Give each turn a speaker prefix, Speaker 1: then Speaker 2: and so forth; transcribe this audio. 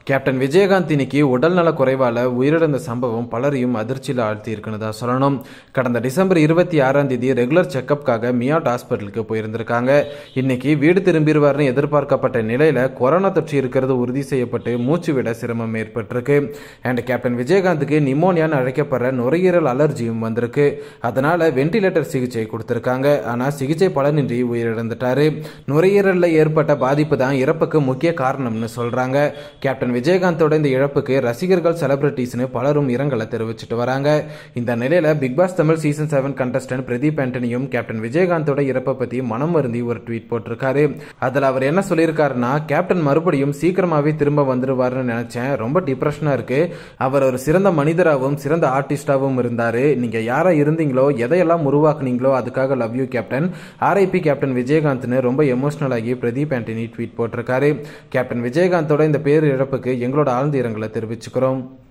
Speaker 1: Captain Vijayakanth இன்னைக்கு உடல்நல குறைவால உயிரிழந்த சம்பவம் பலரையும் அதிர்ச்சியில் ஆழ்த்தி இருக்குன்னு தான் சொல்லணும். கடந்த டிசம்பர் 26 ரெகுலர் செக்கப்காக மியாட் ஹாஸ்பிட்டலுக்கு போயிருந்திருக்காங்க. இன்னைக்கு வீடு திரும்பிடுவார்னு எதிர்பார்க்கப்பட்ட நிலையில கொரோனா தொற்று இருக்கிறது உறுதி செய்யப்பட்டு மூச்சு விட சிரமம் ஏற்பட்டிருக்கு. அண்ட் கேப்டன் விஜயகாந்துக்கு நிமோனியான்னு அழைக்கப்படுற நுரையீரல் அலர்ஜியும் வந்திருக்கு. அதனால வெண்டிலேட்டர் சிகிச்சை கொடுத்திருக்காங்க. ஆனா சிகிச்சை பலனின்றி உயிரிழந்துட்டாரு. நுரையீரல்ல ஏற்பட்ட பாதிப்பு தான் இறப்புக்கு முக்கிய காரணம்னு சொல்றாங்க. கேப்டன் விஜயகாந்தோட இந்த இழப்புக்கு ரசிகர்கள், செலிபிரிட்டிஸ்னு பலரும் இரங்கலை தெரிவிச்சிட்டு வராங்க. இந்த நிலையில Bigg Boss Tamil season 7 contestant Pradeep ஆண்டனியும் கேப்டன் விஜயகாந்தோட இறப்பை பத்தி மனம் வருந்தி ஒரு ட்வீட் போட்டிருக்காரு. அதுல அவர் என்ன சொல்லியிருக்காருன்னா, கேப்டன் மறுபடியும் சீக்கிரமாவே திரும்ப வந்துருவாருன்னு நினைச்சேன். ரொம்ப டிப்ரெஷனா இருக்கு. அவர் ஒரு சிறந்த மனிதராகவும் சிறந்த ஆர்டிஸ்டாவும் இருந்தாரு. நீங்க யாரா இருந்தீங்களோ, எதையெல்லாம் உருவாக்குனீங்களோ அதுக்காக love you captain. RIP captain விஜயகாந்த்னு ரொம்ப எமோஷனல் ஆகி பிரதீப் ஆண்டனி ட்வீட் போட்டிருக்காரு. கேப்டன் விஜயகாந்தோட இந்த பேர் இழப்புக்கு எங்களோட ஆழ்ந்த இரங்கலை தெரிவிச்சுக்கிறோம்.